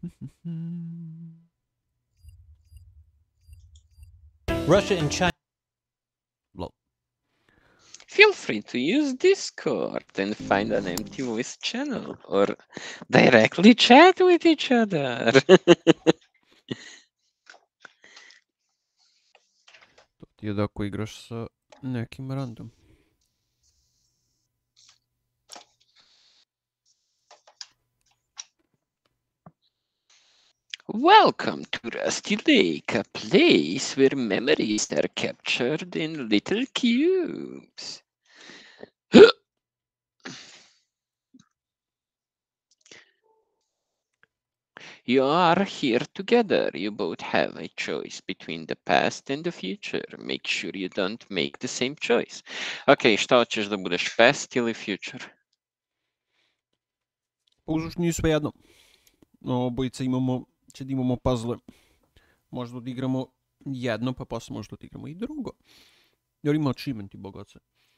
Russia and China. Lol. Feel free to use Discord and find an empty voice channel or directly chat with each other. To ti je da ako igraš sa nekim random. Welcome to Rusty Lake, a place where memories are captured in little cubes. You are here together. You both have a choice between the past and the future. Make sure you don't make the same choice. Ok, šta hoćeš da budeš, past ili future? Pa uzviš nije sve jedno. Obojica će da imamo puzzle. Možda odigramo jedno, pa posle možda odigramo i drugo. Jer ima achievement i bogace.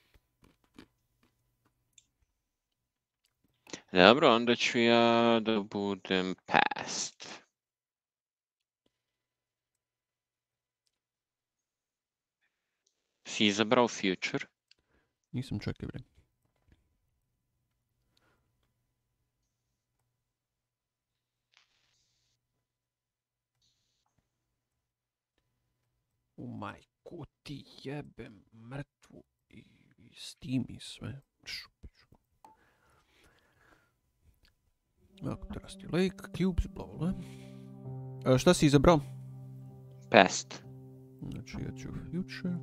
Dobro, onda ću ja da budem past. Si izabrao future? Nisam, čekaj bre. U majku ti jebem mrtvu i Steam i sve. Šupiću. Ako to Rusty Lake, Cubes, bla bla. Šta si izabrao? Past. Znači ja ću future.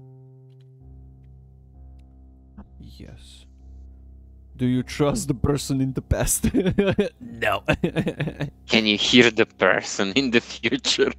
Yes. Do you trust the person in the past? No. Can you hear the person in the future?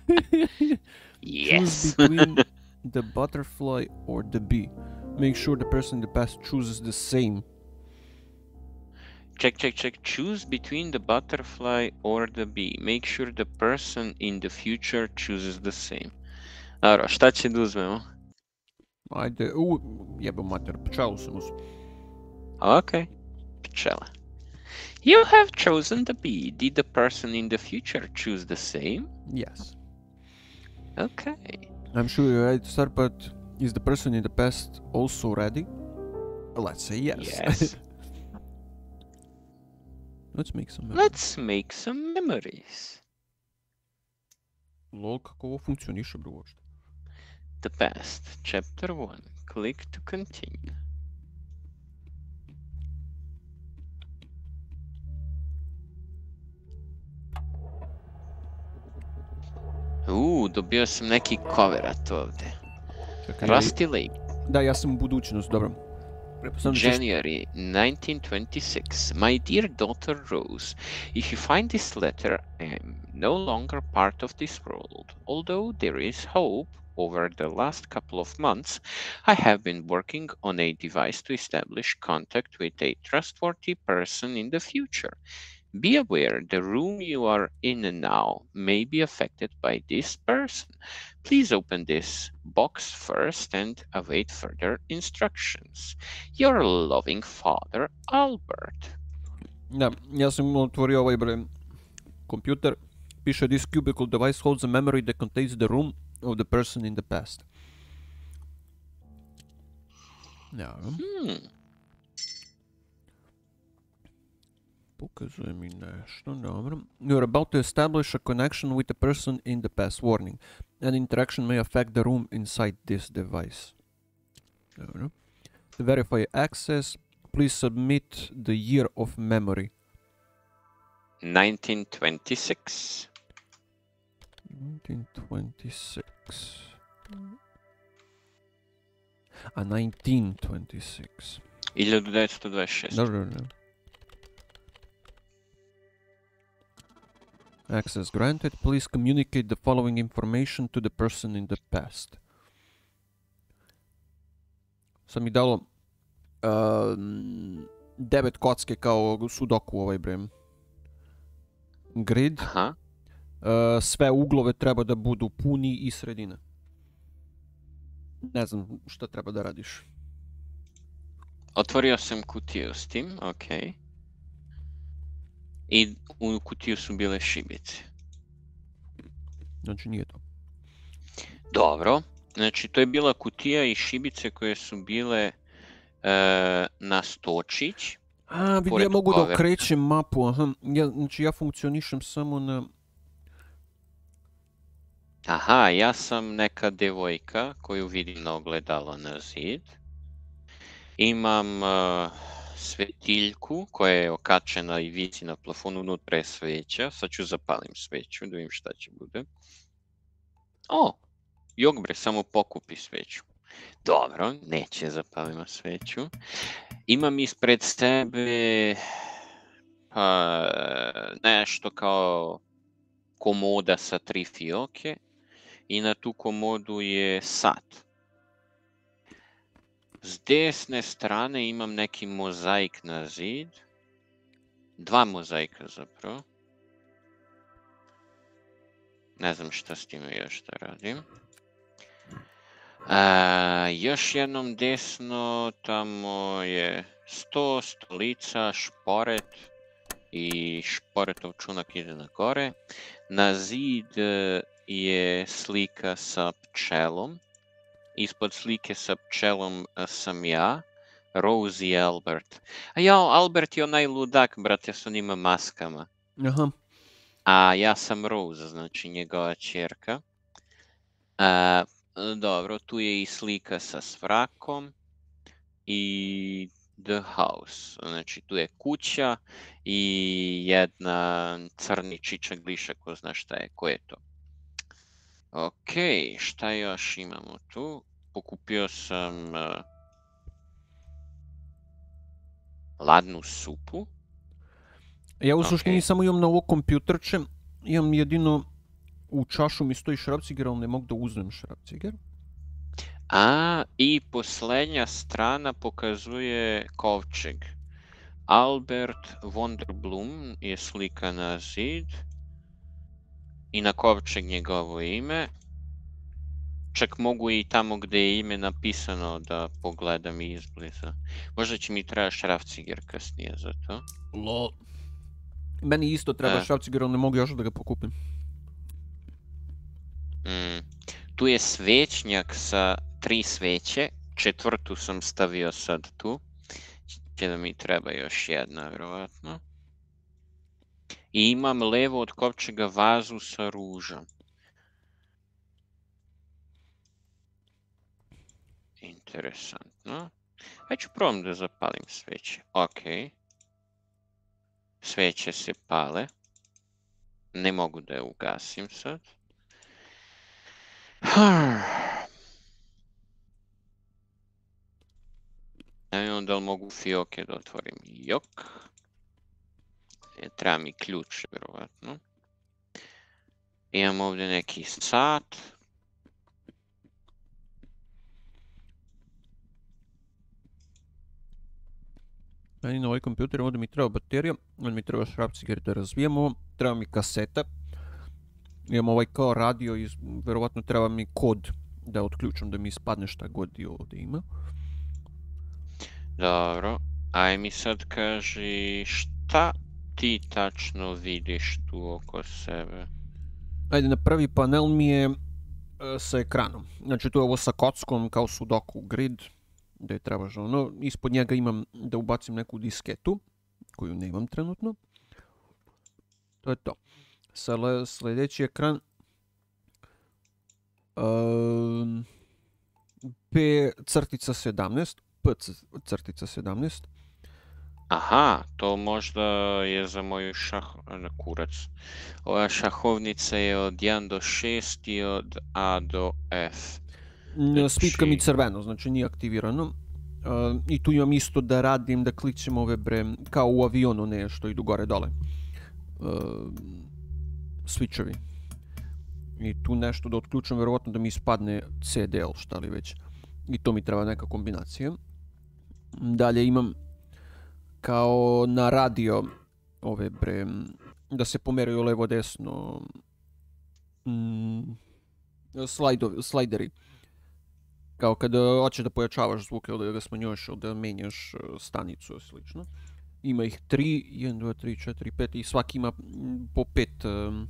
Yes. Choose between the butterfly or the bee. Make sure the person in the past chooses the same. Check. Choose between the butterfly or the bee. Make sure the person in the future chooses the same. Dobro, šta će da uzmemo? Ajde, jebam mater, pčelu sam uzeo. Okay, pčela. You have chosen the bee. Did the person in the future choose the same? Yes. Okay. I'm sure you're ready to start, but is the person in the past also ready? Let's say yes. Yes. Let's make some memories. Let's make some memories. Lol, kako ovo funkcioniše bro uopšte? The past, chapter 1. Click to continue. Dobio sam neki coverat ovde. Čekaj, Rusty Lake. Da, ja sam u budućnost, dobro. January 1926. My dear daughter Rose, if you find this letter, I am no longer part of this world. Although there is hope, over the last couple of months, I have been working on a device to establish contact with a trustworthy person in the future. Be aware the room you are in now may be affected by this person. Please open this box first and await further instructions. Your loving father, Albert. Da, ja sam otvorio ovaj kompjuter. Piše this cubicle device holds a memory that contains the room of the person in the past. Ja. Pokazuje mi nešto, dobro. You are about to establish a connection with a person in the past. Warning. An interaction may affect the room inside this device. Dobro. To verify access, please submit the year of memory. 1926. 1926. A 1926. 1926. Dobro. Access granted. Please communicate the following information to the person in the past. Sam mi dalo 9 kocke kao sudoku ovaj bre. Grid. Aha. Sve uglove treba da budu puni i sredina. Ne znam šta treba da radiš. Otvorio sam kutiju s tim, ok. I u kutiju su bile šibice. Znači nije to. Dobro. Znači, to je bila kutija i šibice koje su bile na stočić. A, vidi, ja mogu da okrećem mapu, aha. Znači, ja funkcionišem samo na... Aha, ja sam neka devojka koju vidim na ogledalo na zid. Imam svetiljku koja je okačena i visi na plafonu, unutra je sveća. Sad ću zapalim sveću, da vidim šta će bude. O, Jogbre samo pokupi sveću. Dobro, neće zapalimo sveću. Imam ispred sebe nešto kao komoda sa 3 fioke i na tu komodu je sat. S desne strane imam neki mozaik na zid. 2 mozaika zapravo. Ne znam šta s time još da radim. Još jednom desno, tamo je stolica, šporet i šporetov čunak ide na gore. Na zid je slika sa pčelom. Ispod slike sa pčelom sam ja, Rose i Albert. A ja, Albert je onaj ludak, brate, s onima maskama. Aha. A ja sam Rose, znači njegova ćerka. Dobro, tu je i slika sa svrakom i The House. Znači tu je kuća i jedna crni čičak gliša, ko zna šta je, ko je to. Ok, šta još imamo tu? Pokupio sam ladnu supu. Ja u suštini samo imam na ovo kompjuterče, imam jedino u čašu mi stoji šrapciger, ali ne mogu da uzmem šrapciger. I posljednja strana pokazuje kovčeg. Albert Wonderblum je slika na zid i na kovčeg njegovo ime. Čak mogu i tamo gdje je ime napisano da pogledam izbliza. Možda će mi treba šrafciger kasnije za to. Lol. Meni isto treba šrafciger, ali ne mogu još da ga pokupim. Tu je svećnjak sa 3 sveće. 4. sam stavio sad tu. Će da mi treba još jedna, vjerovatno. I imam levo od kovčega vazu sa ružom. Interesantno. Ajde ću probam da zapalim sveće. Ok. Sveće se pale. Ne mogu da je ugasim sad. Ne znam da li mogu fioke da otvorim. Jok. Treba mi ključ, vjerovatno. Imam ovdje neki sat. Meni na ovaj kompjuter ovdje mi treba baterija, ovdje mi treba šrapciger da razvijemo, treba mi kaseta. Imam ovaj kao radio i vjerovatno treba mi kod da otključam da mi ispadne šta god i ovdje ima. Dobro, aj mi sad kaži šta ti tačno vidiš tu oko sebe? Ajde, na prvi panel mi je sa ekranom. Znači tu je ovo sa kockom kao sudoku grid, gdje trebaš ono. Ispod njega imam da ubacim neku disketu, koju nemam trenutno. To je to. Sljedeći ekran. P-17. P-17. Aha, to možda je za moju kurac. Ova šahovnica je od 1 do 6 i od A do F. Spitka mi crveno, znači nije aktivirano. I tu imam isto da radim, da klikćem ove kao u avionu nešto, idu gore dole. Switchovi. I tu nešto da otključam, vjerovatno da mi ispadne CDL, šta li već. I to mi treba neka kombinacija. Dalje imam kao na radio ove da se pomeraju levo desno slajderi. Kao kada hoćeš da pojačavaš zvuk ili da ga smanjuješ ili da menjaš stanicu i slično. Ima ih 3, 1, 2, 3, 4, 5 i svaki ima po 5,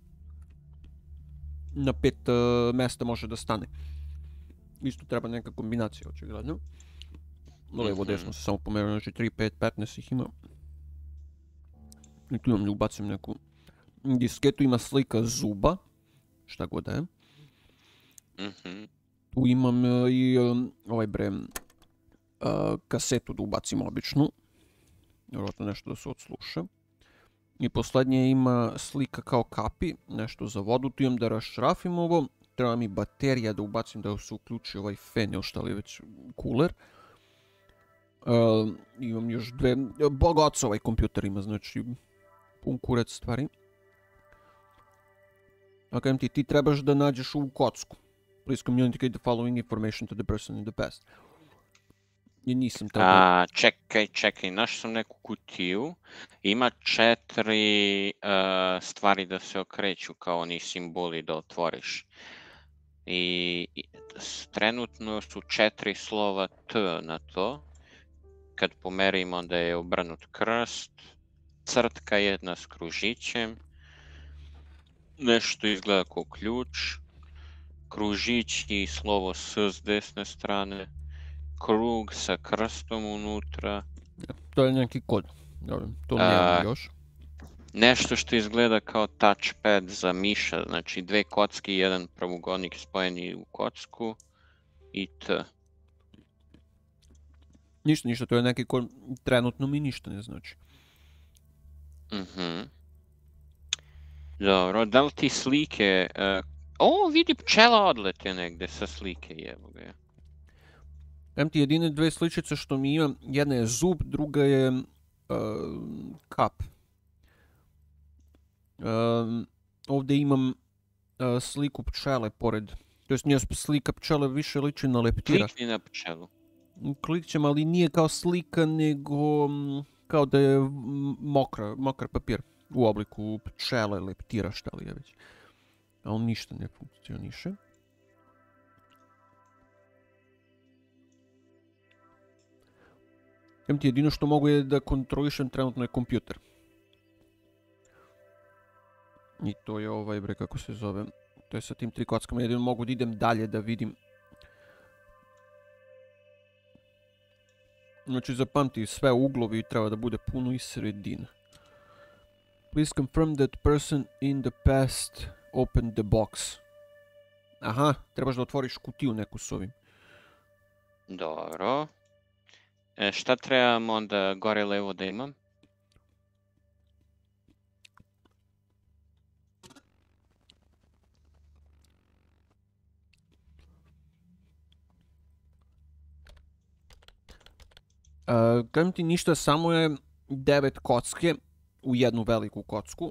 na 5 mesta može da stane. Isto treba neka kombinacija, očigledno. Levo, desno se samo pomeru, znači 3, 5, 15 ih ima. I tu imam da ubacim neku disketu, ima slika zuba, šta god da je. Tu imam i kasetu da ubacim običnu. Vjerojatno nešto da se odsluša. I posljednje ima slika kao kapi, nešto za vodu. Tu imam da rašrafim ovo. Treba mi baterija da ubacim da se uključi ovaj fen ili šta li je već cooler. Imam još dve, bogac ovaj kompjuter ima, znači pun kurac stvari. Kažem ti trebaš da nađeš ovu kocku. Please communicate the following information to the person in the past. I nisam tako... Čekaj, našao sam neku kutiju. Ima 4 stvari da se okreću kao oni simboli da otvoriš. I trenutno su 4 slova T na to. Kad pomerimo onda je obrnut krst, crtka jedna s kružićem, nešto izgleda kao ključ, kružić i slovo S s desne strane, krug sa krstom unutra. To je neki kod, to nemam još. Nešto što izgleda kao touchpad za miša, znači 2 kocki i jedan pravougodnik spojeni u kocku i T. Ništa, to je neki kod, trenutno mi ništa ne znači. Dobro, da li ti slike... vidi pčela odlete negde sa slike, jevo ga. Evo ti jedine 2 sličice što mi imam, jedna je zub, druga je kap. Ovdje imam sliku pčele pored, to jest nije slika pčele, više liči na leptira. Klikni na pčelu. Klikćem, ali nije kao slika, nego kao da je mokar papir u obliku pčele, leptira, šta li je već. Ali ništa ne funkcioniše. Jedino što mogu je da kontrolišem trenutno je kompjuter. I to je ovaj bre, kako se zove. To je sa tim 3 kockama, jedino mogu da idem dalje da vidim. Znači zapamti, sve uglovi treba da bude puno i sredina. Please confirm that person in the past opened the box. Aha, trebaš da otvoriš kutiju neku s ovim. Dobro. Šta trebam onda gore levo da imam? Kažem ti ništa, samo je 9 kocke u jednu veliku kocku.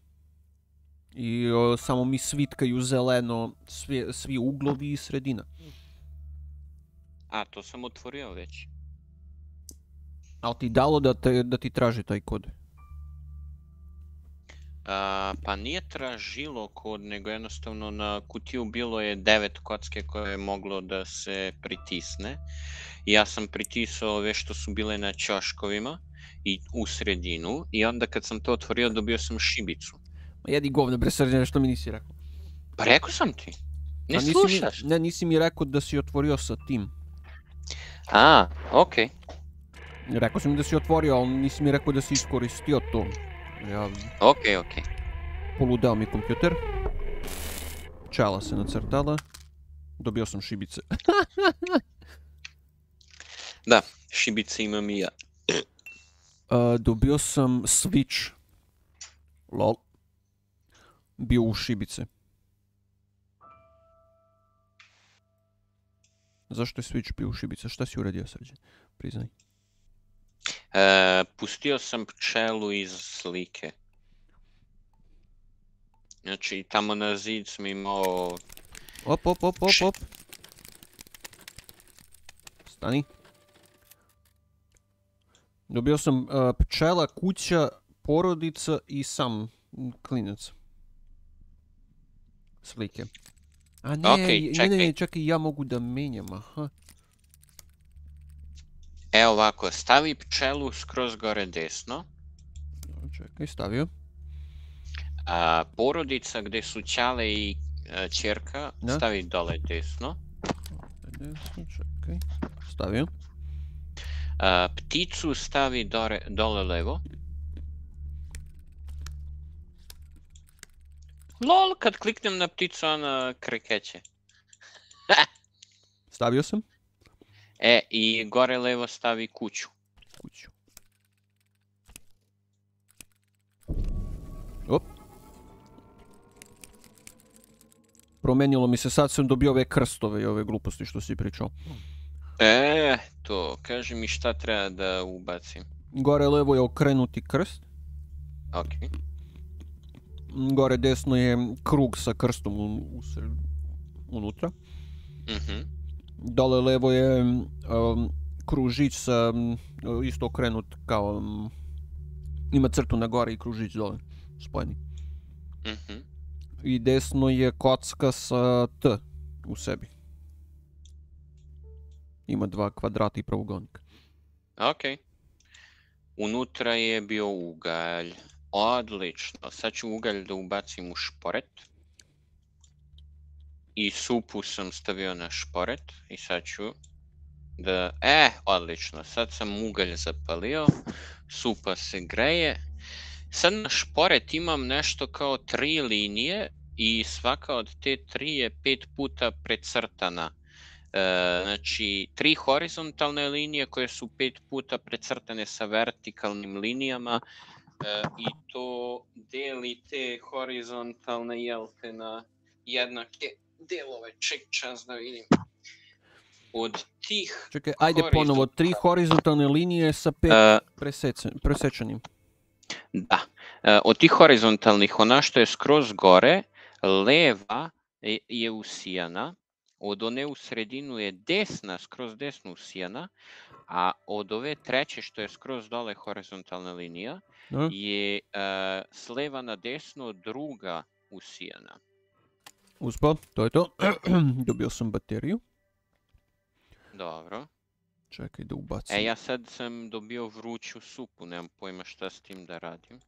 I samo mi svitkaju zeleno svi uglovi i sredina. To sam otvorio već. Ali ti dalo da ti traži taj kod? Pa nije tražilo kod, nego jednostavno na kutiju bilo je 9 kocke koje je moglo da se pritisne. I ja sam pritisao ove što su bile na ćoškovima i u sredinu i onda kad sam to otvorio dobio sam šibicu. Ma jedi govno bre Srđane, što mi nisi rekao? Pa rekao sam ti. Ne slušaš? Ne, nisi mi rekao da si otvorio sa tim. Okej. Rekao sam mi da si otvorio, ali nisi mi rekao da si iskoristio to. Okej. Poludeo mi kompjuter. Čela se nacrtala. Dobio sam šibice. Da, šibice imam i ja. Dobio sam switch. Lol. Bio u šibice. Zašto je switch bio u šibice? Šta si uradio, Srđan? Priznaj. Pustio sam pčelu iz slike. Znači, tamo na zid sam imao... Op. Stani. Dobio sam pčela, kuća, porodica i sam klinac. Slike. Ne, čekaj, ja mogu da menjam, aha. Evo ovako, stavi pčelu skroz gore desno. Čekaj, stavio. Porodica gdje su ćale i ćerka, Da. stavi dole desno. Desno, čekaj. Stavio. Pticu stavi dole levo. LOL, kad kliknem na pticu, ona krekeće. Stavio sam. I gore levo stavi kuću. Kuću. Op. Promenilo mi se, sad sam dobio ove krstove i ove gluposti što si pričao. To, kaži mi šta treba da ubacim. Gore levo je okrenuti krst. Ok. Gore desno je krug sa krstom unutra. Dole levo je kružić sa isto okrenut kao ima crtu na gore i kružić dole spojeni. I desno je kocka sa T u sebi. Ima 2 kvadrata i pravougodnik. Ok. Unutra je bio ugalj. Odlično. Sad ću ugalj da ubacim u šporet. I supu sam stavio na šporet. I sad ću da... odlično. Sad sam ugalj zapalio. Supa se greje. Sad na šporet imam nešto kao 3 linije. I svaka od te 3 je 5 puta precrtana. Znači, 3 horizontalne linije koje su 5 puta precrtane sa vertikalnim linijama. I to deli te horizontalne jelte na jednake delove. Čas da vidim. Od tih... Čekaj, ajde ponovo, 3 horizontalne linije sa 5 presečanim. Da. Od tih horizontalnih, ona što je skroz gore, leva je usijana, od one u sredinu je desna, skroz desno usijana, a od ove treće što je skroz dole horizontalna linija je s leva na desno druga usijana. Uspao, to je to. Dobio sam bateriju. Dobro. Čekaj da ubacim. Ja sad sam dobio vruću supu, nemam pojma šta s tim da radim.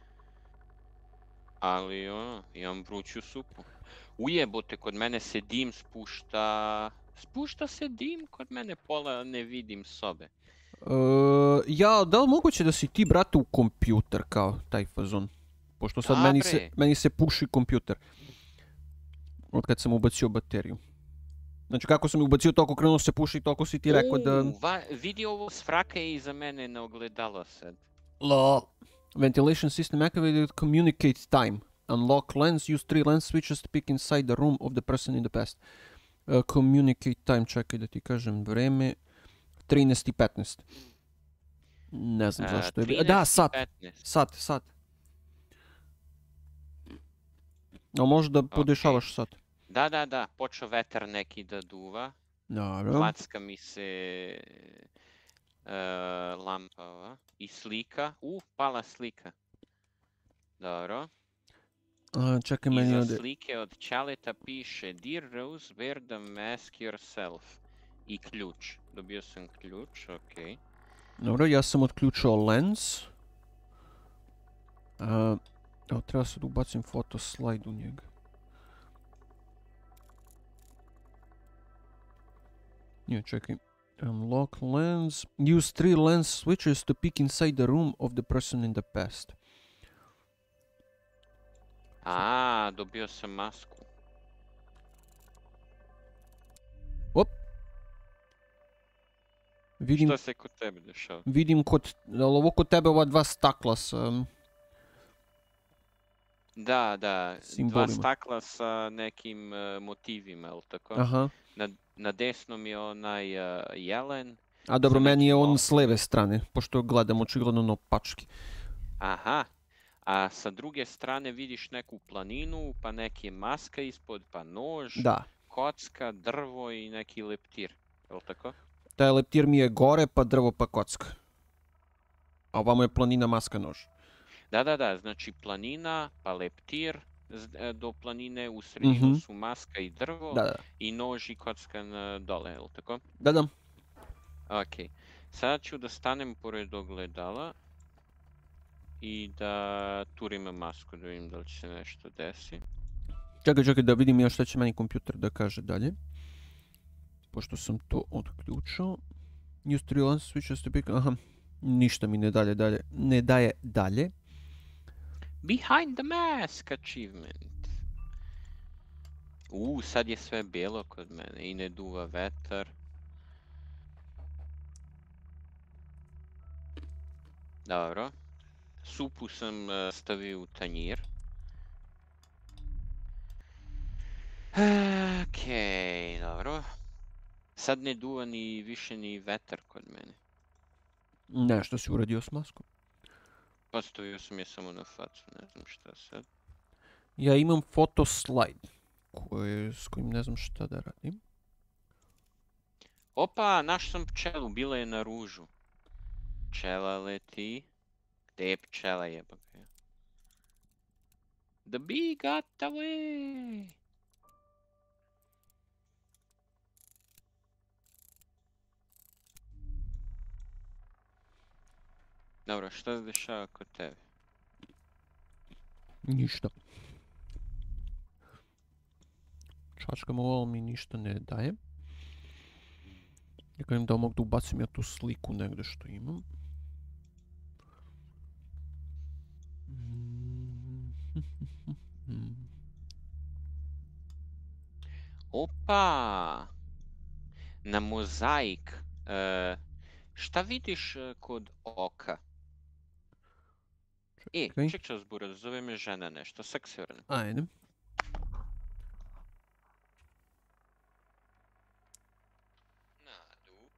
Ali imam vruću supu. Ujebote, kod mene se dim spušta... Spušta se dim kod mene, pola ne vidim sobe. Da li moguće da si ti, brate, u kompjuter kao taj fazon? Pošto sad meni se puši kompjuter. Od kad sam ubacio bateriju. Znači kako sam ubacio, toliko krenuo se puši, toliko si ti rekao da... Vidi ovo s fraka je iza mene na ogledalo sad. LOL. Ventilation system activated, communicate time. Unlock lens, use 3 lens switches to pick inside the room of the person in the past. Communicate time, čekaj da ti kažem vreme. 13:15. Ne znam zašto je bilo. Da, sat. Sat. A možda podešavaš sat. Da, počeo vetar neki da duva. Dobro. Klacka mi se lampa ova. I slika. Pala slika. Dobro. Čekaj meni ovdje. Iza slike od Ćaleta piše Dear Rose, wear the mask yourself. I ključ. Dobio sam ključ, okej. Dobro, ja sam otključio lens. Evo, treba sad ubacim fotoslajd u njega. Nije, čekaj. Unlock lens. Use 3 lens switches to peek inside the room of the person in the past. Dobio sam masku. Op. Šta se kod tebe dešava? Vidim ovo kod tebe ova 2 stakla sa... Da, simbolima. 2 stakla sa nekim motivima, ili tako? Aha. Na desnom je onaj jelen. A dobro, meni je on s leve strane, pošto gledam očigledno na opački. Aha. A sa druge strane vidiš neku planinu, pa neke maska ispod, pa nož, kocka, drvo i neki leptir. Je li tako? Taj leptir mi je gore, pa drvo, pa kocka. A ovamo je planina, maska, nož. Da, znači planina, pa leptir do planine, u sredinu su maska i drvo i nož i kocka dole, je li tako? Da. Ok. Sada ću da stanem pored ogledala i da turim masku da vidim da li će se nešto desi. Čekaj da vidim još šta će meni kompjuter da kaže dalje. Pošto sam to otključao. Use 3 lens switches to pick... Aha, ništa mi ne daje dalje. Behind the mask achievement. Sad je sve bijelo kod mene i ne duva vetar. Dobro. Supu sam stavio u tanjir. Okej, dobro. Sad ne duva ni više ni vetar kod mene. Nešto si uradio s maskom. Postavio sam je samo na facu, ne znam šta sad. Ja imam foto slide s kojim ne znam šta da radim. Opa, naš sam pčelu, bila je na ružu. Pčela leti. Gde je pčela jebaka? The bee got away! Dobro, šta se dešava kod tebe? Ništa. Čačkam ovo, mi ništa ne daje. Ja kažem da mogu da ubacim ja tu sliku negdje što imam. Opa! Na mozaik. Šta vidiš kod oka? Čekaj. Čekaj zbura, zove me žena nešto, sak se vrne. Ajde. Nadu.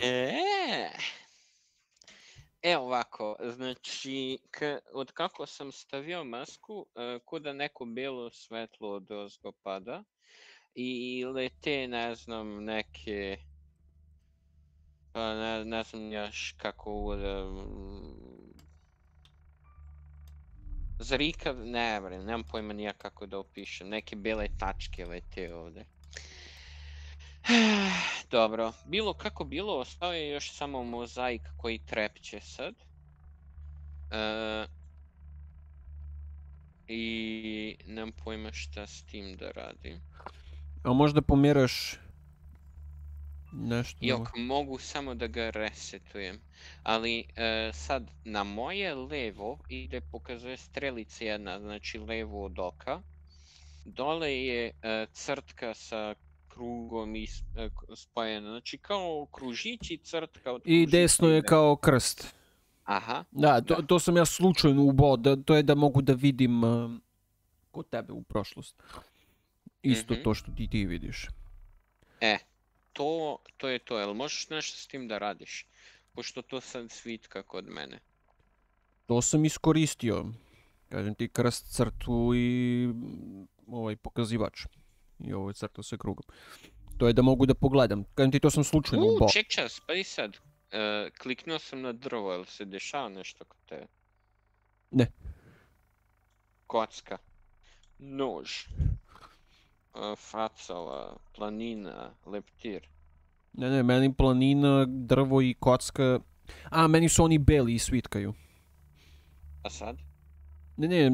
Evo ovako, znači, od kako sam stavio masku, kuda neko bijelo svetlo od ozgo pada i lete, ne znam, neke, pa ne znam još kako, zrikav, nemam pojma nija kako da opišem, neke bijele tačke lete ovde. Dobro, bilo kako bilo, ostao je još samo mozaik koji trepće sad. I nemam pojma šta s tim da radim. A možda pomjeraš nešto? Jok, mogu samo da ga resetujem. Ali sad na moje levo ide, pokazuje strelica jedna, znači levo od oka. Dole je crtka sa krugom spojena, znači kao kružić i crtka od kružića. I desno je kao krst. Aha. Da, to sam ja slučajno ubao, to je da mogu da vidim kod tebe u prošlost. Isto to što ti vidiš. To je to, jel možeš nešto s tim da radiš? Pošto to sad svitka kod mene. To sam iskoristio. Kažem ti, krst, crtu i ovaj pokazivač. I ovo je crto sa krugom. To je da mogu da pogledam. Kažem ti, to sam slučajno ubao. Ček čas, pa i sad. Kliknuo sam na drvo, jel se dešava nešto kod tebe? Ne. Kocka. Nož. Facova, planina, leptir. Ne, meni planina, drvo i kocka... A, meni su oni beli i svitkaju. A sad? Ne,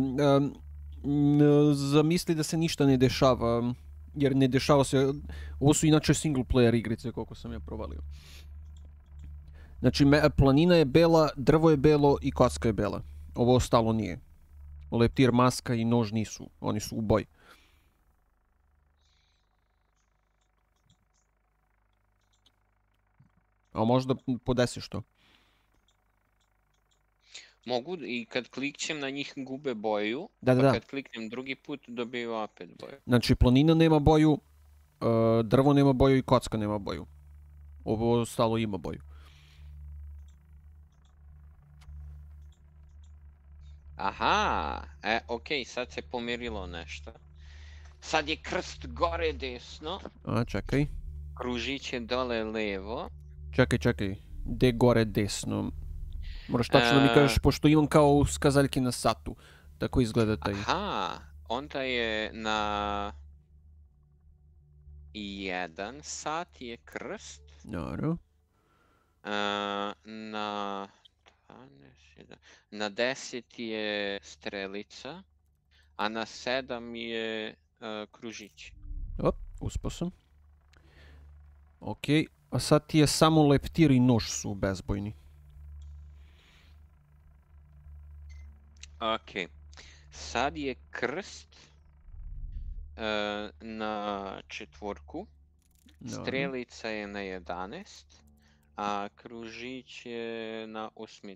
zamisli da se ništa ne dešava, jer ne dešava se... Ovo su inače single player igrice, koliko sam ja provalio. Znači, planina je bela, drvo je belo i kocka je bela. Ovo ostalo nije. Leptir, maska i nož nisu, oni su u boji. A možda podesiš to? Mogu i kad klikćem na njih gube boju, Da. kad kliknem drugi put dobiju opet boju. Znači planina nema boju, drvo nema boju i kocka nema boju. Ovo ostalo ima boju. Aha, okej, sad se pomirilo nešto. Sad je krst gore desno. A, čekaj. Kružić je dole levo. Čekaj. Gde gore desno? Moraš tačno da mi kažeš, pošto imam kao skazaljke na satu. Tako izgleda taj. Aha, onda je na 1 sat je krst. Dobro. Na 10 je strelica, a na 7 je kružić. Uspao sam. Okej, a sad ti je samo leptir i nož su bezbojni. Okej, sad je krst na 4, strelica je na 11, a kružić je na 8.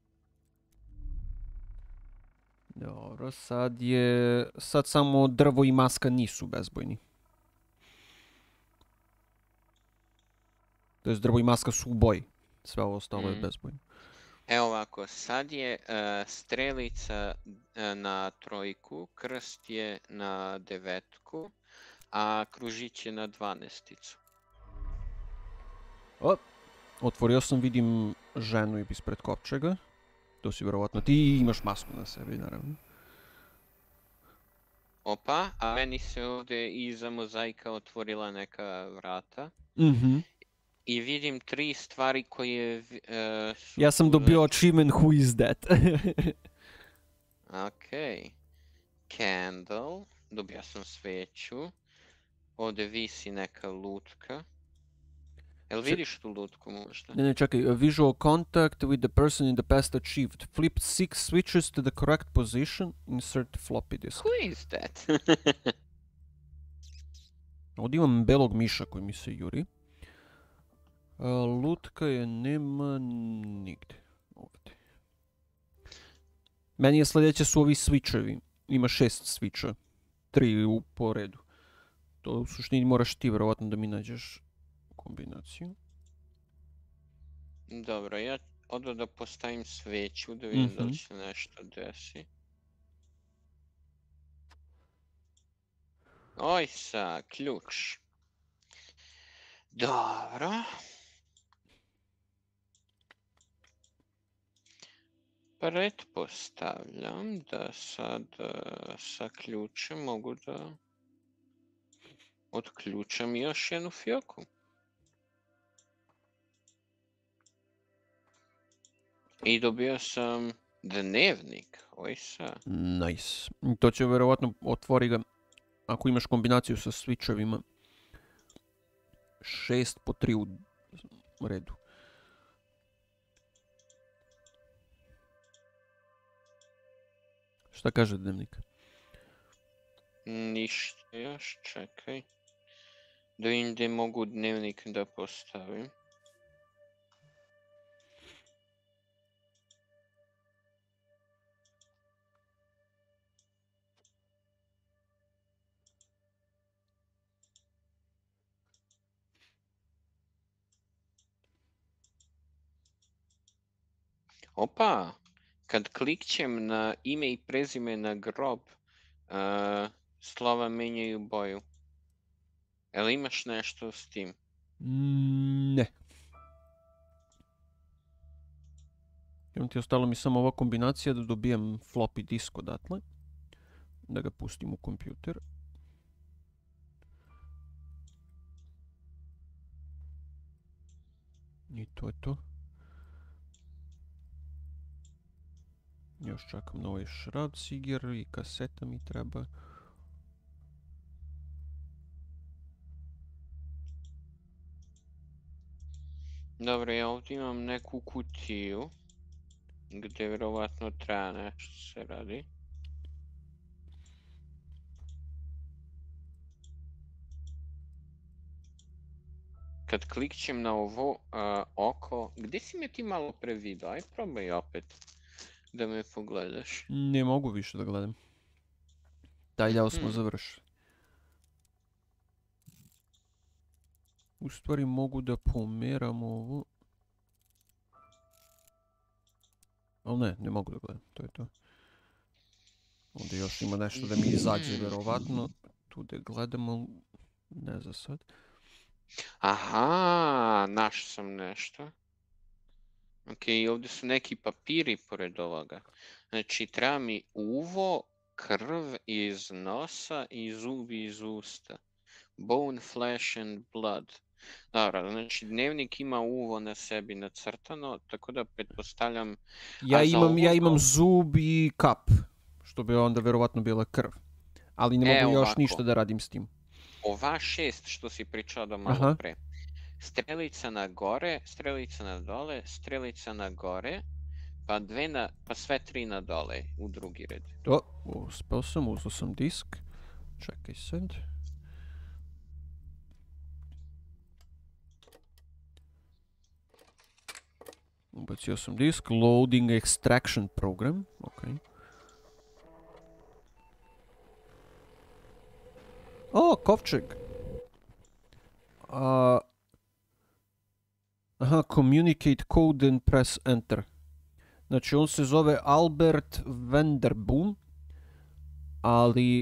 Dobro, sad samo drvo i maska nisu bezbojni. To jest drvo i maska su u boji. Sve ovo ostalo je bezbojno. Evo ovako, sad je strelica na 3, krst je na 9, a kružić je na 12. Otvorio sam, vidim ženu ispred kopčega. To si verovatno ti, imaš masku na sebi, naravno. Opa, a meni se ovdje iza mozaika otvorila neka vrata. I vidim 3 stvari koje su... Ja sam dobio achievement Who is that? Okej. Candle, dobio sam sveću. Ovdje visi neka lutka. Jel vidiš tu lutku možda? Ne, čekaj. Visual contact with the person in the past achieved. Flip 6 switches to the correct position. Insert floppy disk. Who is that? Ovdje imam belog miša koji mi se juri. Lutka je nema nigde. Ovdje. Meni je sljedeće su ovi switchevi. Ima 6 switcha. 3 po redu. To u suštini moraš ti verovatno da mi nađeš kombinaciju. Dobro, ja odo da postavim sveću da vidim da li će nešto desi. Oj sa, ključ. Dobro. Pretpostavljam da sad sa ključem mogu da otključam još jednu fioku. I dobio sam dnevnik. Oj sa. Nice. To će vjerovatno otvori ga, ako imaš kombinaciju sa switchovima, 6 po 3 u redu. Šta kaže dnevnik? Ništa još, čekaj. Da vidim gdje mogu dnevnik da postavim. Opa, kad klikćem na ime i prezime na grob, slova menjaju boju. Jel imaš nešto s tim? Ne. Imam ti ostalo mi samo ova kombinacija da dobijem floppy disk odatle. Da ga pustim u kompjuter. I to je to. Još čakam na ovaj Schraubsiger i kaseta mi treba. Dobro, ja ovdje imam neku kutiju gdje vjerovatno treba nešto se radi. Kad klikćem na ovo oko, gdje si me ti malo pre vidio? Aj probaj opet da me pogledaš. Ne mogu više da gledam. Taj deo smo završili. U stvari mogu da pomeram ovo. Ali ne mogu da gledam, to je to. Ovdje još ima nešto da mi izađe, vjerovatno. Tu da gledamo, ne za sad. Aha, našao sam nešto. Ok, ovdje su neki papiri pored ovoga. Znači, treba mi uvo, krv iz nosa i zubi iz usta. Bone, flesh and blood. Dobro, znači dnevnik ima uvo na sebi nacrtano, tako da pretpostavljam... Ja imam zub i kap, što bi onda vjerovatno bila krv. Ali ne mogu još ništa da radim s tim. Ova 6 što si pričao do malo pre. Strelica na gore, strelica na dole, strelica na gore, pa sve 3 na dole u drugi red. Uspeo sam, uzeo sam disk. Čekaj sad. Ubacio sam disk, loading extraction program, ok. O, kovčeg. Communicate code and press enter. Znači on se zove Albert Vanderboom, ali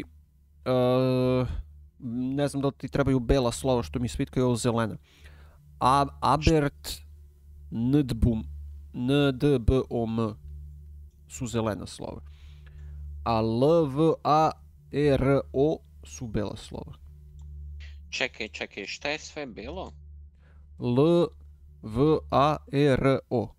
ne znam da li ti trebaju bela slova što mi svitkaju, ovo zelena. Albert Ndboom, N-D-B-O-M su zelena slova. A L-V-A-R-O su bela slova. Čekaj, šta je sve bilo? L-V-A-R-O.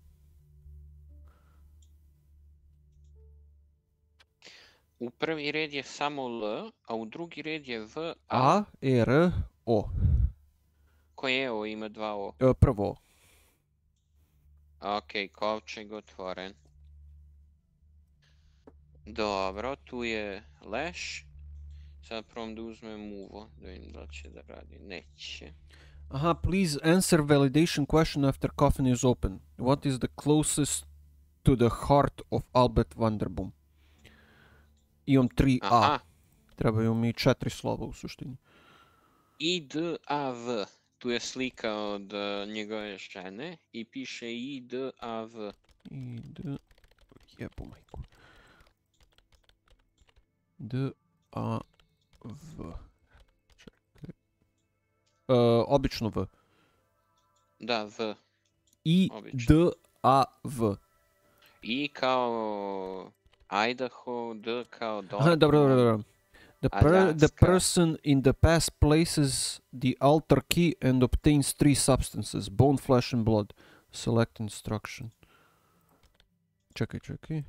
U prvi red je samo L, a u drugi red je V-A-R-O. Koje O ima 2 O? Prvo. Ok, kovčeg otvoren. Dobro, tu je leš. Sad probam da uzmem uvo, da vidim da li će da radi. Neće. Please answer validation question after coffin is open. What is the closest to the heart of Albert Vanderboom? Imam 3A. Trebaju mi 4 slova u suštini. I-D-A-V. Tu je slika od njegove žene i piše IDAV. Jebu majku. D-A-V. Čekaj. Obično V. Da, V. Obično. I-D-A-V. I kao Idaho, D kao Dortmund. Aha, dobro. The Alaska. person in the past places the altar key and obtains 3 substances. Bone, flesh and blood. Select instruction. Čekaj.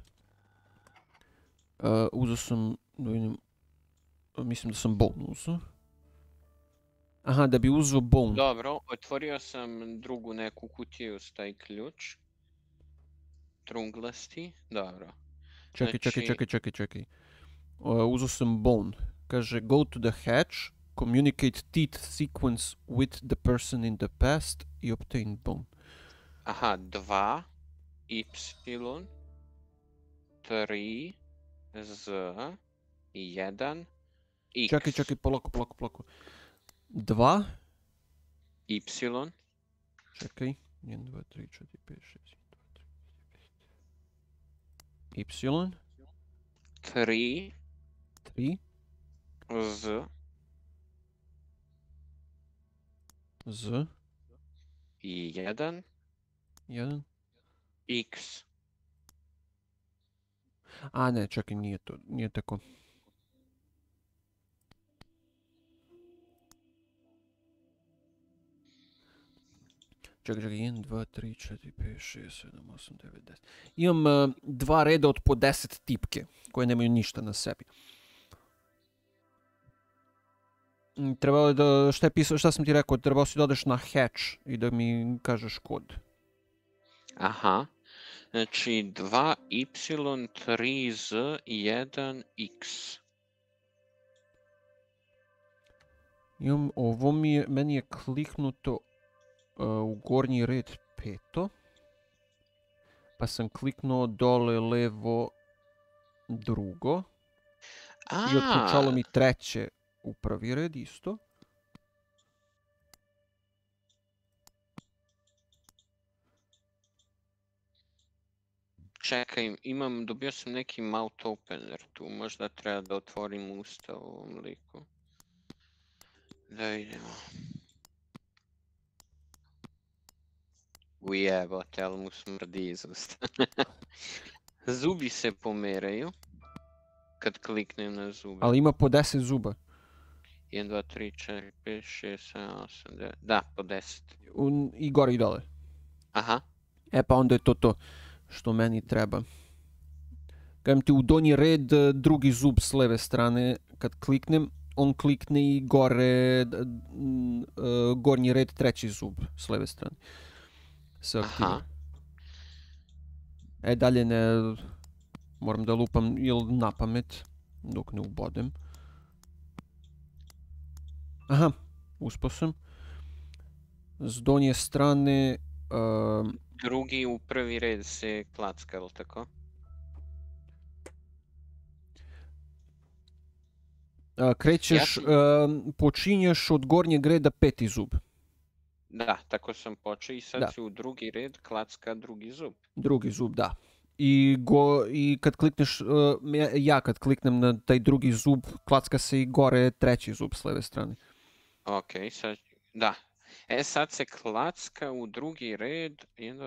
Uzeo sam, da vidim, mislim da sam bone uzeo. Aha, da bi uzeo bone. Dobro, otvorio sam drugu neku kutiju s taj ključ. Trunglasti, dobro. Čekaj. Uzeo sam bone. Kaže, go to the hatch, communicate teeth sequence with the person in the past i obtain bone. Aha, 2, Y, 3, Z, 1, X. Čekaj, polako. 2. Y, Čekaj. 1, 2, 3, 4, 5, 6, 7, 8. Y. 3, 3. Z. I 1, 1. X. A ne, čekaj, nije tako. Čekaj, 1, 2, 3, 4, 5, 6, 7, 8, 9, 10. Imam 2 reda od po 10 tipke, koje nemaju ništa na sebi. Trebalo je da, šta sam ti rekao, trebalo si da odeš na hatch i da mi kažeš kod. Aha, znači 2, Y, 3, Z, 1, X. Imam, meni je kliknuto u gornji red 5. Pa sam kliknuo dole levo 2. I otključalo mi 3. u prvi red isto. Čekaj, dobio sam neki mouth opener tu, možda treba da otvorim usta u ovom liku. Da vidimo. Ujebote, ali mu smrdi iz usta. Zubi se pomeraju kad kliknem na zube. Ali ima po 10 zuba. 1, 2, 3, 4, 5, 6, 7, 8, 9, da, po 10. I gore i dole. Aha. E pa onda je to što meni treba. Kažem ti, u donji red drugi zub s leve strane, kad kliknem, on klikne i gore gornji red 3. zub s leve strane. Se aktivira. Dalje ne, moram da lupam ili na pamet, dok ne ubodem. Aha, uspio sam. S donje strane... Drugi u prvi red se klacka, ili tako? Krećeš, počinješ od gornjeg reda 5. zub. Da, tako sam počeo i sad si u drugi red klacka drugi zub. Drugi zub, da. I kad klikneš, ja kad kliknem na taj drugi zub, klacka se i gore 3. zub s leve strane. Ok, sad, da. Sad se klacka u drugi red,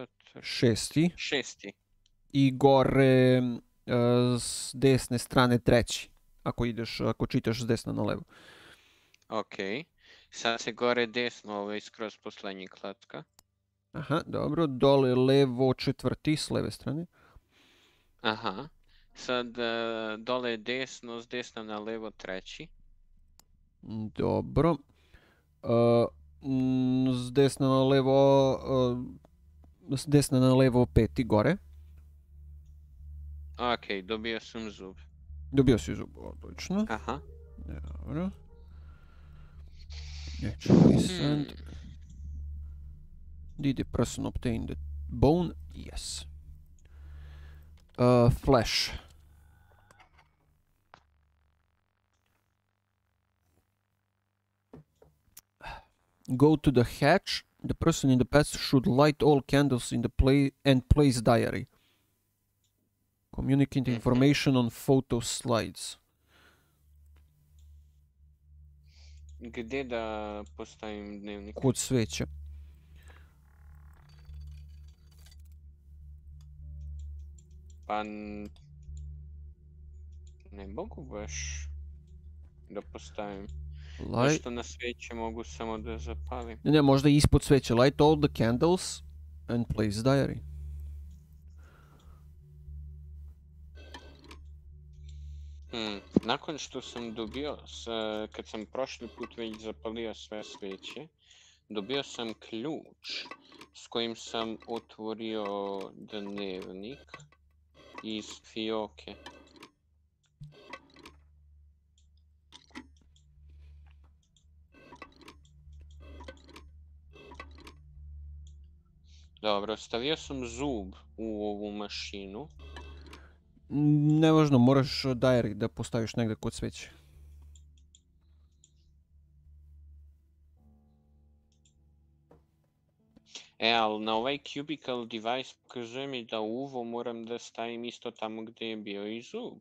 6. I gore s desne strane 3. Ako čitaš s desna na levo. Ok, sad se gore desno, skroz poslednji klacka. Aha, dobro, dole levo 4. s leve strane. Aha, sad dole desno, s desna na levo 3. Dobro. S desna na levo 5. gore. Ok, dobio sam zub. Dobio si zub, odlično. Aha. Dobro. Actually send. Did the person obtain the bone? Yes. Flesh. Go to the hatch. The person in the past should light all candles in the place diary. Communicate information on photo slides. Gdje da postavim dnevnik? Kod sveća. Pa ne mogu baš da postavim. Zašto na sveće mogu samo da zapalim? Ne, možda ispod sveća. Light all the candles and place diary. Nakon što sam dobio, kad sam prošli put već zapalio sve sveće, dobio sam ključ s kojim sam otvorio dnevnik iz fioke. Dobro, stavio sam zub u ovu mašinu. Nevažno, moraš diary da postaviš negdje kod sveće. Ali na ovaj cubicle device pokazuje mi da uvo moram da stavim isto tamo gdje je bio i zub.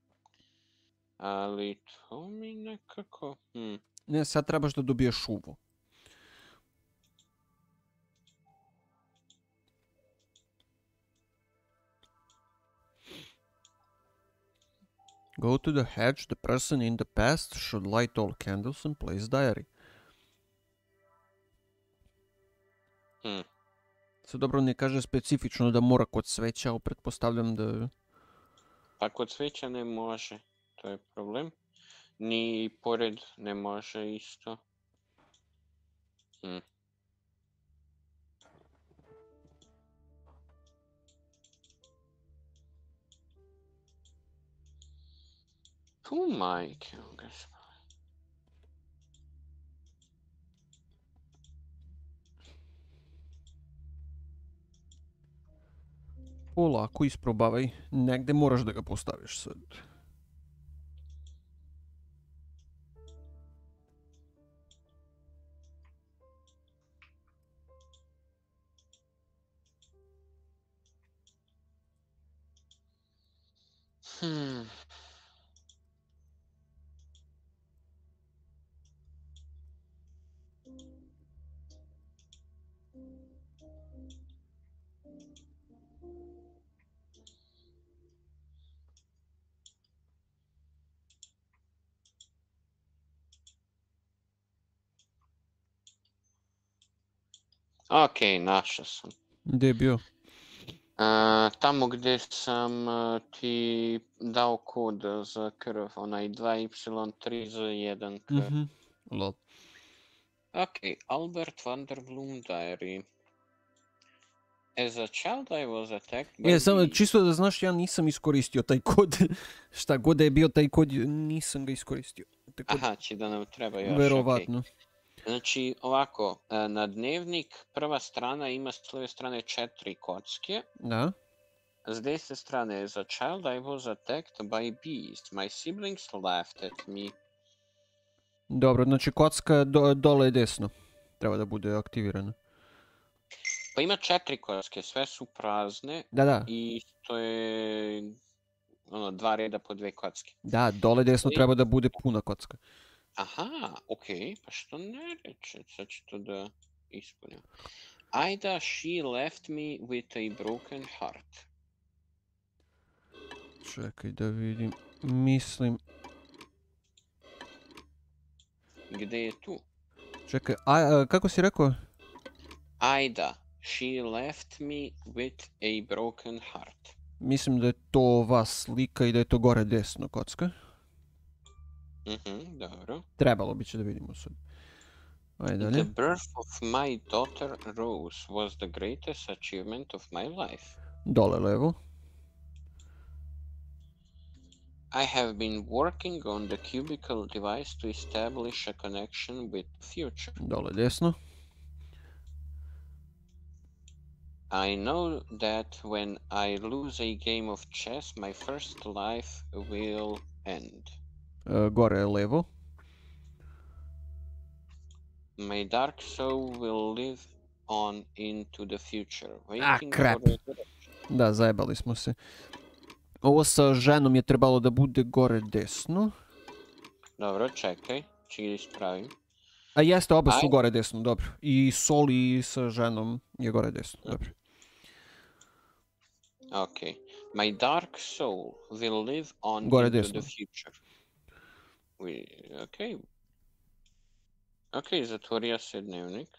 Ali to mi nekako... Ne, sad trebaš da dobiješ uvo. Go to the hatch. The person in the past should light all candles and place diary. Sad dobro ne kaže specifično da mora kod sveća, ali pretpostavljam da... Pa kod sveća ne može, to je problem. Ni pored ne može isto. Tu majke, Polako isprobavaj, negde moraš da ga postaviš sad. Ok, našao sam. Gdje je bio? Tamo gdje sam ti dao kod za krv, onaj 2Y3 za 1K. Lol. Ok, Albert Vanderblom diary. As a child I was attacked by Samo čisto da znaš, ja nisam iskoristio taj kod. Šta god da je bio taj kod, nisam ga iskoristio. Aha, će da nam treba još. Verovatno. Okay. Znači, ovako, na dnevnik prva strana ima s lijeve strane 4 kocke. Da. S desne strane, as a child I was attacked by bees. My siblings laughed at me. Dobro, znači kocka dole je desno. Treba da bude aktivirana. Pa ima 4 kocke, sve su prazne. Da. I to je 2 reda po 2 kocke. Da, dole desno treba da bude puna kocka. Aha, okej, pa što ne reče, sad ću to da ispunim. Aida, she left me with a broken heart. Čekaj da vidim, mislim... Gde je tu? Čekaj, kako si rekao? Aida, she left me with a broken heart. Mislim da je to ova slika i da je to gore desno kocka. Dobro. Trebalo bi će da vidimo sad. Ajde dalje. The birth of my daughter Rose was the greatest achievement of my life. Dole levo. I have been working on the cubicle device to establish a connection with the future. Dole desno. I know that when I lose a game of chess, my first life will end. Gore levo. My dark soul will live on into the future, Ah, waiting crap. for resurrection. Da, zajebali smo se. Ovo sa ženom je trebalo da bude gore desno. Dobro, čekaj, čekaj ispravim. A jeste, oba su Aj. gore desno, dobro. I Soli sa ženom je gore desno, dobro. Okay. My dark soul will live on Gore into desno. the future. Okay. Ok, zatvorio se dnevnik.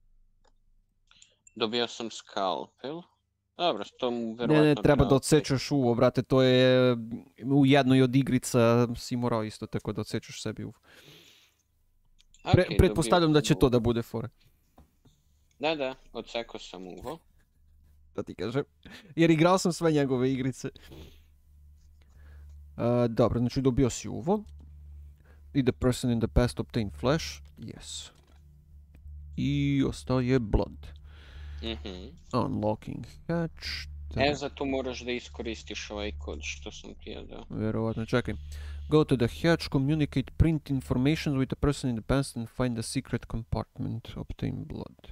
Dobio sam skalpel. Dobro, to mu verovatno Ne, treba da odsečeš uvo, brate, to je u jednoj od igrica si morao isto tako da odsečeš sebi uvo. Okay, Pretpostavljam da će to da bude fora. Da, odsekao sam uvo. Da ti kažem. Jer igrao sam sve njegove igrice. Dobro, znači dobio si uvo. I the person in the past obtained flesh. Yes. I ostao je blood. Unlocking hatch. Zato moraš da iskoristiš ovaj kod što sam ti ja dao. Vjerovatno, čekaj. Go to the hatch, communicate, print information with the person in the past and find the secret compartment. Obtain blood.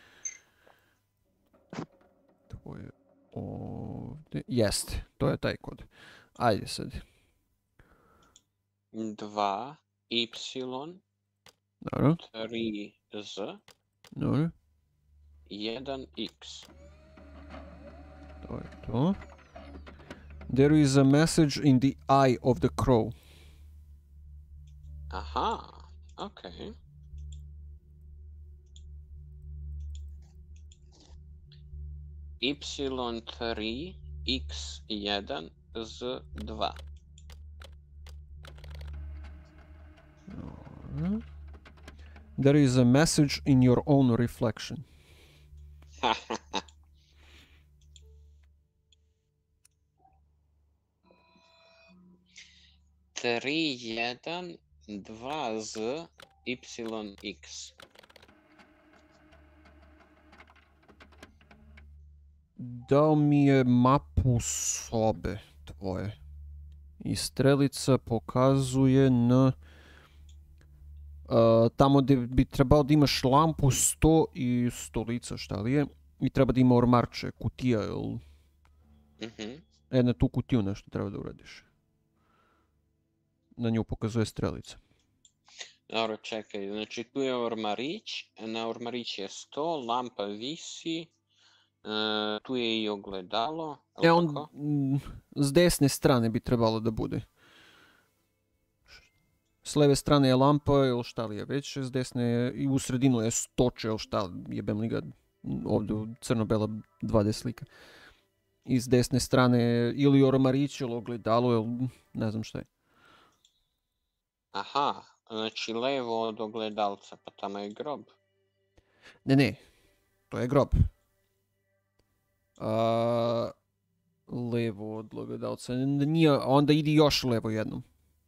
To je ovdje. Jest, to je taj kod. Ajde sad. 2 Y Dobro. 3 Z Dobro. 1 X. To je to. There is a message in the eye of the crow. Aha, okay. Y3 X1 Z2. There is a message in your own reflection. Tri, jedan, 2 Z, YX. Dao mi je mapu sobe tvoje. I strelica pokazuje na... tamo gdje bi trebao da imaš lampu, sto i stolica, šta li je. I treba da ima ormarče, kutija, jel? Na tu kutiju nešto treba da uradiš. Na nju pokazuje strelica. Dobro, čekaj, znači tu je ormarić, na ormarić je sto, lampa visi, tu je i ogledalo, tako? S desne strane bi trebalo da bude. S leve strane je lampa, ili šta li je već, s desne je, i u sredinu je stoče, ili šta, jebem li ga ovdje u crno-bela 2D slika. I s desne strane je ili ormarić, ili ogledalo, ili ne znam šta je. Aha, znači levo od ogledalca, pa tamo je grob. Ne, to je grob. Levo od ogledalca, onda idi još levo jednom.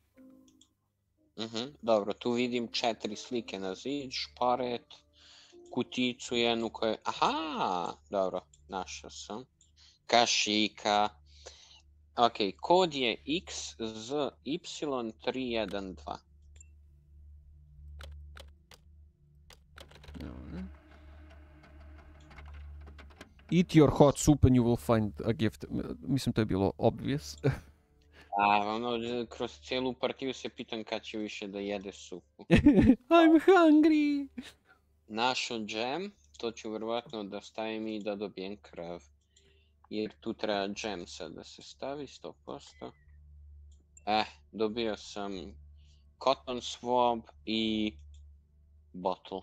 Dobro, tu vidim 4 slike na zid, šparet, kuticu jednu koja... Aha, dobro, našao sam. Kašika. Ok, kod je XZY312. Eat your hot soup and you will find a gift. Mislim, to je bilo obvious. Kroz cijelu partiju se pitam kad će više da jede supu. I'm hungry! Našo džem, to ću vjerovatno da stavim i da dobijem krv. Jer tu treba džem sad da se stavi, 100%. Dobio sam cotton swab i bottle.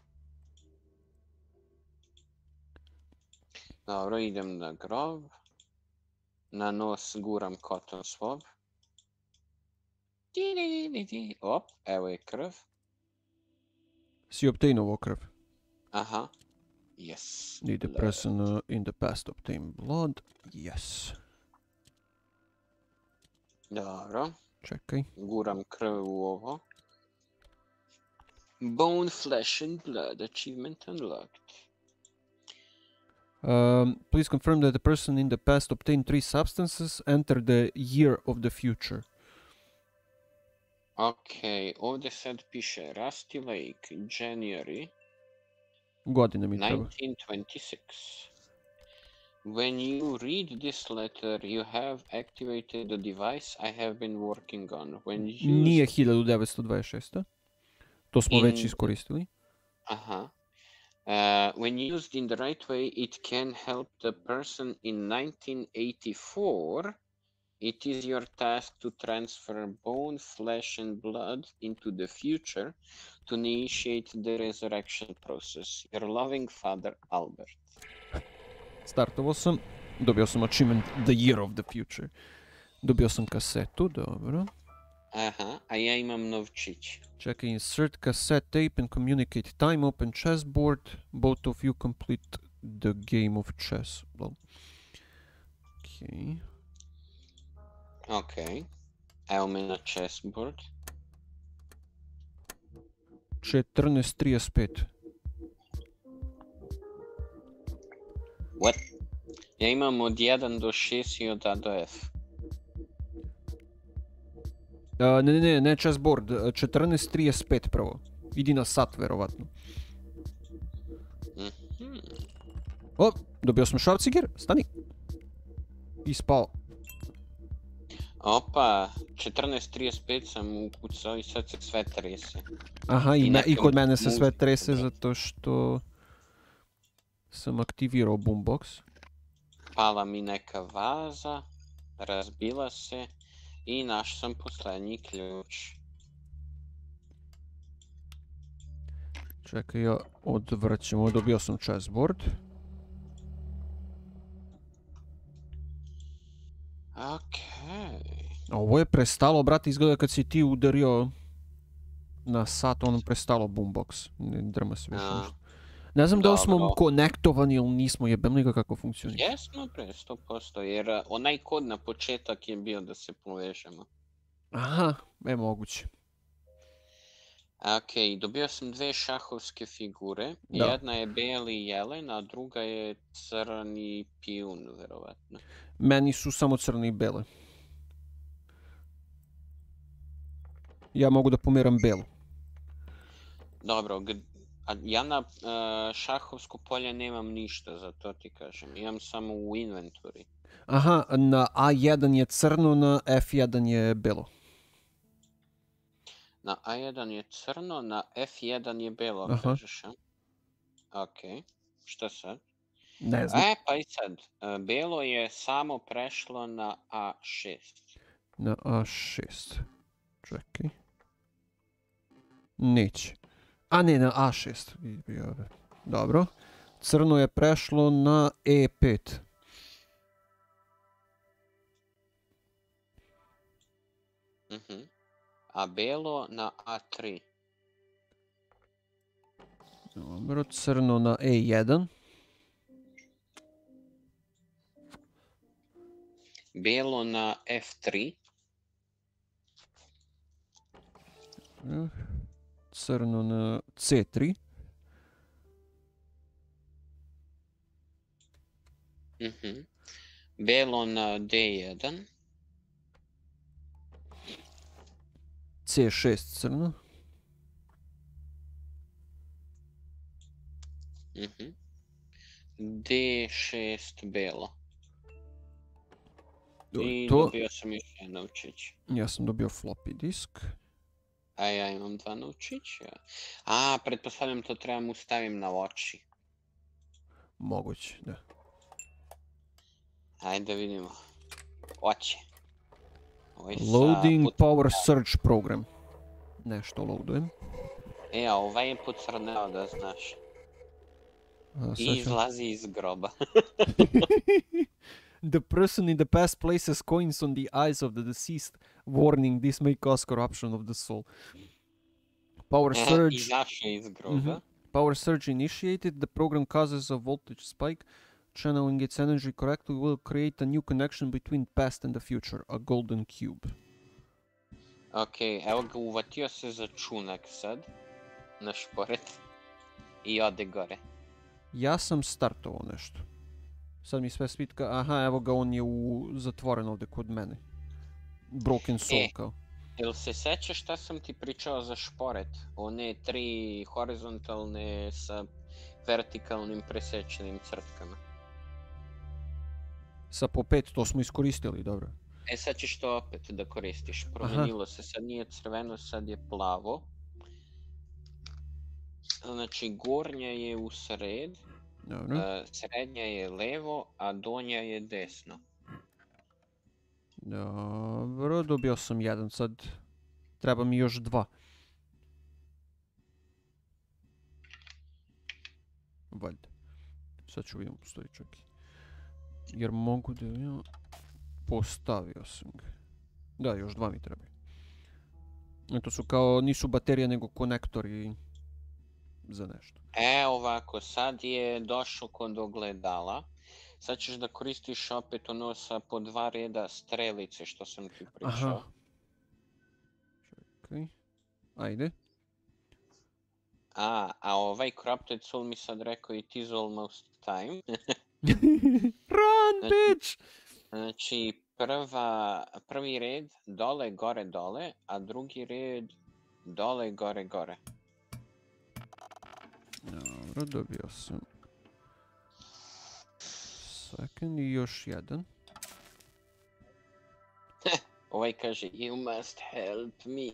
Dobro, idem na grob. Na nos guram cotton swab. Op, evo je krv. Si obtainuo krv? Aha. Yes. Need the person in the past obtain blood? Yes. Dobro. Čekaj. Guram krv u ovo. Bone, flesh and blood. Achievement unlocked. Please confirm that the person in the past obtained 3 substances. Enter the year of the future. Ok, ovdje sad piše Rusty Lake, January Godine mi treba. 1926. When you read this letter, you have activated the device I have been working on. When Nije used 1926. To smo već in iskoristili. when used in the right way, it can help the person in 1984. It is your task to transfer bone, flesh, and blood into the future to initiate the resurrection process. Your loving father, Albert. Startovao sam, dobio sam achievement The Year of the Future. Dobio sam kasetu, dobro. Aha, a ja imam novčić. Čekaj, insert cassette tape and communicate time, open chessboard. Both of you complete the game of chess. Well. Okay. Ok. Evo me na chessboard. 14:35. What? Ja imam od 1 do 6 i od A do F. Ne chessboard, 14:35 prvo. Idi na sat, verovatno. O, dobio sam šavciger, stani. I spao. Opa, 14:35 sam ukucao i sad se sve trese. Aha, i kod mene se sve trese muzika. zato što sam aktivirao boombox. Pala mi neka vaza, razbila se i našao sam poslednji ključ. Čekaj, ja odvraćam, dobio sam chessboard. Okej. A ovo je prestalo, brate, izgleda kad si ti udario na sat, ono prestalo boombox. Ne drma se više ništa. Ne znam da li smo Dobro. konektovani ili nismo, jebem li ga kako funkcioniše. Jesmo bre, 100%, jer onaj kod na početak je bio da se povežemo. Aha, moguće. Ok, dobio sam 2 šahovske figure. Da. Jedna je beli jelen, a druga je crni pijun, verovatno. Meni su samo crne i bele. Ja mogu da pomeram belu. Dobro, a ja na šahovsko polje nemam ništa, za to ti kažem. Imam samo u inventory. Aha, na A1 je crno, na F1 je belo. Na A1 je crno, na F1 je belo, Aha. kažeš, a? Ok, šta sad? Ne znam. Pa i sad, belo je samo prešlo na A6. Na A6. Čekaj. Neće. A ne, na A6. Dobro. Crno je prešlo na E5. A belo na A3. Dobro, crno na E1. Belo na F3. Crno na C3. Belo na D1. C6 crno. D6 belo. I To, dobio sam još jedan novčić. ja sam dobio floppy disk. A ja imam 2 novčića. A, pretpostavljam to trebam ustavim na oči. Moguće, da. Ajde vidimo. Oči. Loading power surge program. Nešto loadujem. A ovaj je pocrneo, da znaš. I izlazi iz groba. The person in the past places coins on the eyes of the deceased, warning this may cause corruption of the soul. Power surge. Izašao iz groba. Power surge initiated. The program causes a voltage spike. Channeling its energy correctly will create a new connection between past and the future, a golden cube. Ok, evo ga, uvatio se za čunak sad. Na šporet. I ode gore. Ja sam startovao nešto. Sad mi sve svitka, aha, evo ga, on je zatvoren ovdje kod mene. Broken soul kao. Jel se sećaš šta sam ti pričao za šporet? One 3 horizontalne sa vertikalnim presečenim crtkama. Sa po 5, to smo iskoristili, dobro. E sad ćeš to opet da koristiš. Promenilo se, sad nije crveno, sad je plavo. Znači gornja je u sred, Dobro. srednja je levo, a donja je desno. Dobro, dobio sam jedan, sad treba mi još 2. Valjda. Sad ću vidjeti, postoji čak i... Jer mogu da... Ja... Postavio sam ga. Da, još 2 mi trebaju. To su kao, nisu baterije nego konektori za nešto. Ovako, sad je došlo kod ogledala. Sad ćeš da koristiš opet ono sa po 2 reda strelice što sam ti pričao. Aha. Čekaj. Ajde. A ovaj Corrupted Soul mi sad rekao it is almost time. Run, bitch! Znači, prvi red dole, gore, dole, a drugi red dole, gore, gore. Dobro, dobio sam. Second i još jedan. Ovaj kaže, you must help me.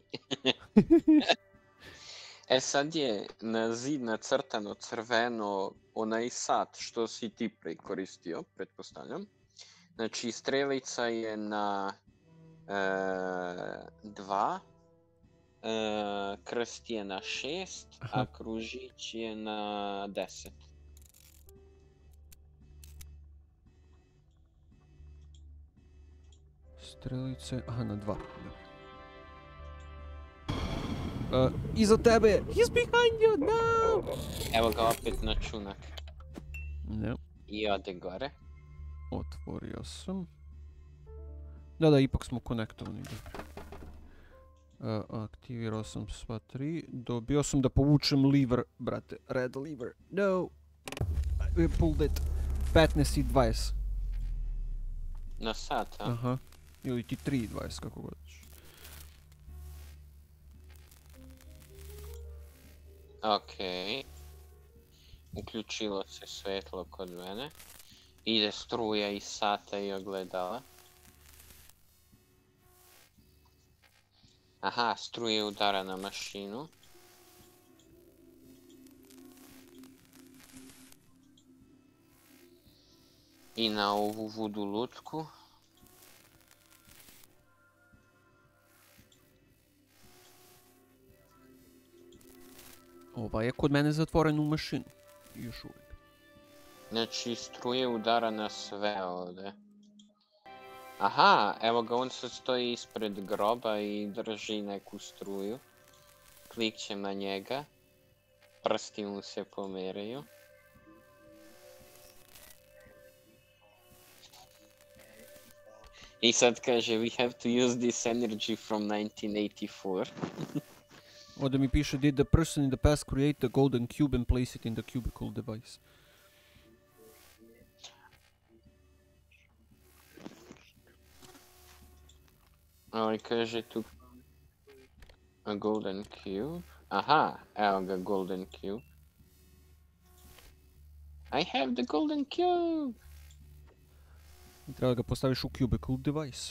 Sad je na zid nacrtano crveno onaj sat što si ti prekoristio, pretpostavljam. Znači, strelica je na 2, krst je na 6, a kružić je na 10. Strelice, aha, na 2. Iza tebe! He's behind you, no! Evo ga opet na čunak. Ne. I ode gore. Otvorio sam. Da, ipak smo konektovani. Aktivirao sam sva 3. Dobio sam da povučem lever, brate. Red lever. No! I pulled it. 15 i 20. Na sat, a? Aha. Ili ti 3 i 20, kako god. Okej. Uključilo se svetlo kod mene. Ide struja iz sata i ogledala. Aha, struje udara na mašinu. I na ovu vudu lutku. Ova je kod mene zatvoren u mašinu. Još uvijek. Znači, struje udara na sve ovdje. Aha, evo ga, on sad stoji ispred groba i drži neku struju. Klikćem na njega. Prsti mu se pomeraju. I sad kaže, we have to use this energy from 1984. Ovdje mi piše, did the person in the past create a golden cube and place it in the cubicle device? Ovaj kaže tu a golden cube. Aha, evo ga golden cube. I have the golden cube! Treba ga postaviš u cubicle device.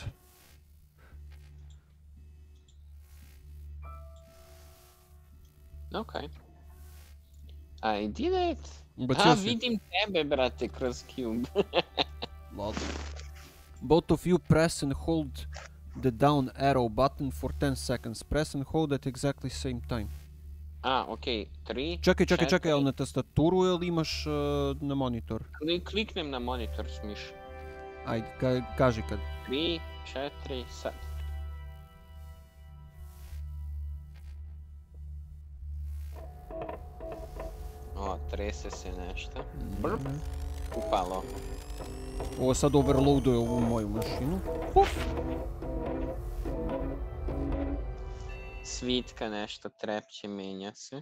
Okay. I did it! Vidim tebe, brate, kroz cube. Both of you press and hold the down arrow button for 10 seconds. Press and hold at exactly same time. Okej, 3, Čekaj, ali na tastaturu ili imaš na monitor? Kliknem na monitor s miš. Ajde, kaži kad. 3, 4, sad. Trese se nešto. Brp, upalo. Ovo sad overloaduje ovu moju mašinu. Puf! Svitka nešto trepće, menja se.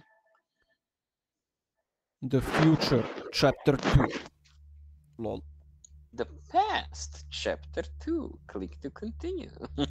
The future, chapter 2. Lol. The past, chapter 2. Click to continue.